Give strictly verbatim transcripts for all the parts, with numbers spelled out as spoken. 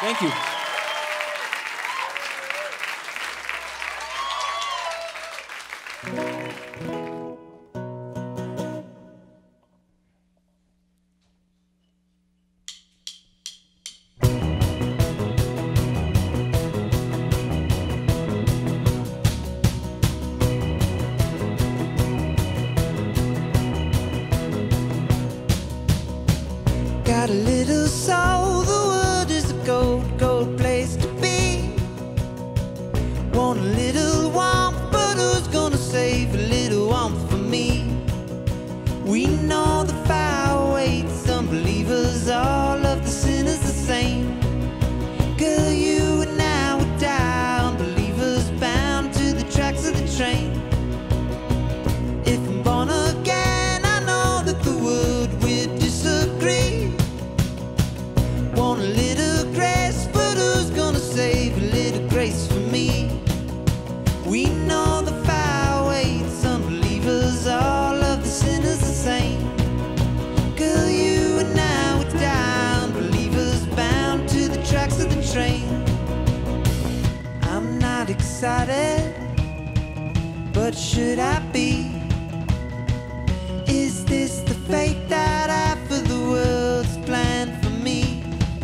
Thank you. Got a little soul, the world is a gold, gold place to be. Want a little warmth, but who's gonna save a little warmth for me? We know the fire waits, unbelievers, all of the sinners the same. Girl, you and I would die, unbelievers bound to the tracks of the train. If I'm born again, I know that the world will disagree. Want a little grace, but who's gonna save a little grace for me? We know the fire waits, unbelievers, all of the sinners the same. Girl, you and I would die, unbelievers bound to the tracks of the train. I'm not excited, but should I be? Is this the fate that I for the world's planned for me?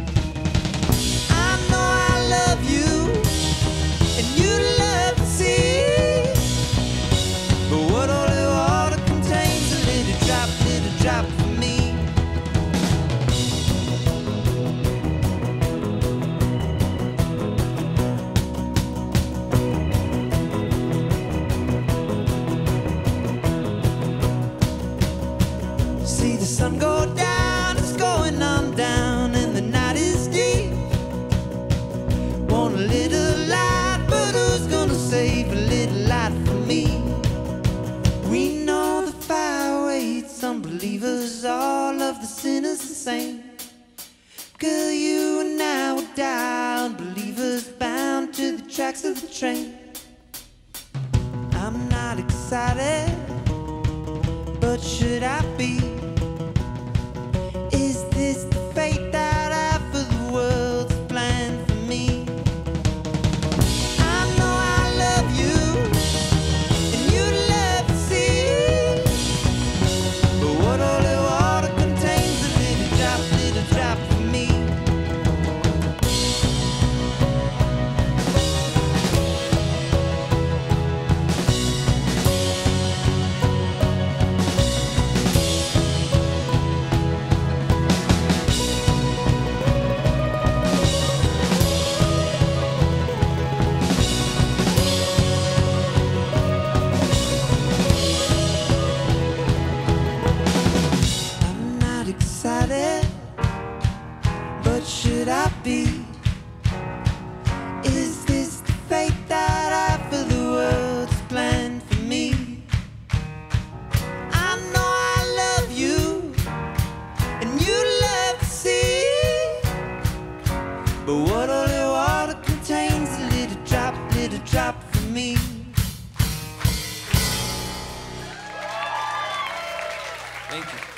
I know I love you, and you love the sea, but what holy water contains a little drop, little drop for me. See the sun go down, it's going on down, and the night is deep. Want a little light, but who's gonna save a little light for me? We know the fire waits, unbelievers, all of the sinners the same. Girl, you and I would die, unbelievers bound to the tracks of the train. I'm not excited, but should I be? Is this the fate that I for the world's planned for me? I know I love you, and you love the sea, but what holy water contains a little drop, little drop for me. I'm not excited, but should I be? Is this the fate that I for the world's planned for me? I know I love you, and you love the sea, but what holy water contains a little drop, little drop for me. Thank you.